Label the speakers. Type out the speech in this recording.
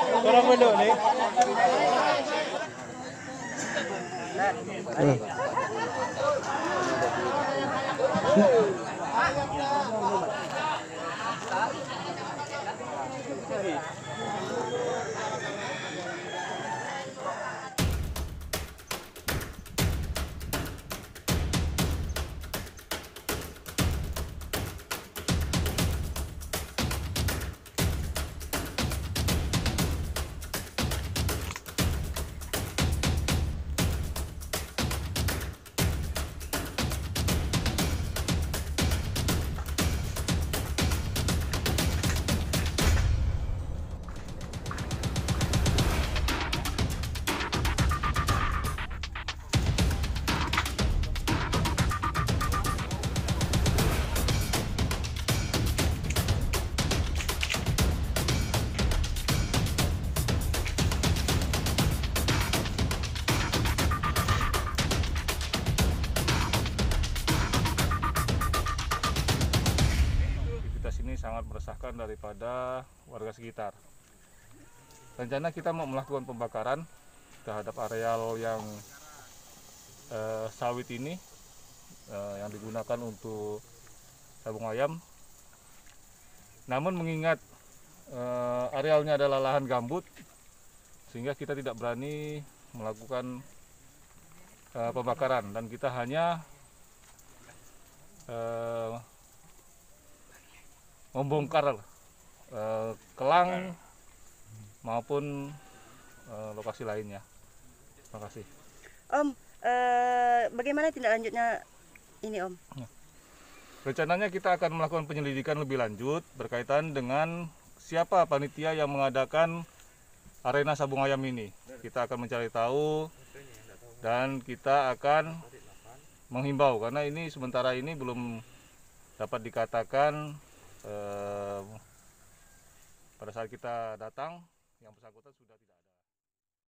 Speaker 1: Kurang dulu nih.
Speaker 2: Ini sangat meresahkan daripada warga sekitar. Rencana kita mau melakukan pembakaran terhadap areal yang sawit ini yang digunakan untuk sabung ayam. Namun mengingat arealnya adalah lahan gambut, sehingga kita tidak berani melakukan pembakaran, dan kita hanya membongkar kelang maupun lokasi lainnya. Terima kasih.
Speaker 3: Om, bagaimana tindak lanjutnya ini, Om?
Speaker 2: Rencananya kita akan melakukan penyelidikan lebih lanjut berkaitan dengan siapa panitia yang mengadakan arena sabung ayam ini. Kita akan mencari tahu dan kita akan menghimbau, karena ini sementara ini belum dapat dikatakan pada saat kita datang yang bersangkutan sudah tidak.